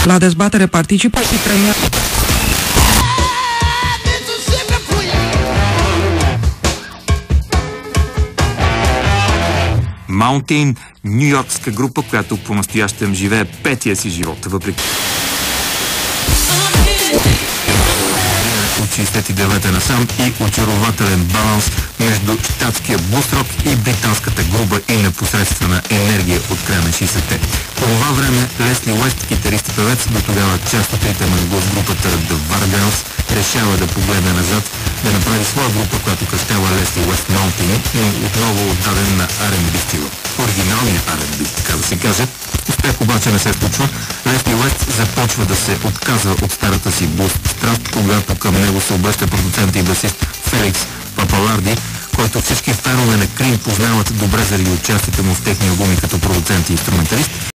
La dezbatere participă și premier. Mountain, нью-йоркска група, която по-настоящем живее петия си живот, въпреки от 69-та насам и очарователен баланс между щатския бусрок и британската груба и непосредствена енергия от края на 60-те. По това време Лесли Уест, китарист и певец, до тогава част от ритъма на глас-групата The Vargals, решава да погледне назад, да направи своя група, която кръстява Лесли Уест Mountain, но отново отдаден на R&B стила. Оригиналния R&B, така да се каже. Успех обаче не се случва. Лесли Уест започва да се отказва от старата си блуз страст, когато към него се обръща продуцент и басист Феликс Папаларди, който всички фенове на Крим познават добре заради участието му в техни албуми като продуцент и инструменталист.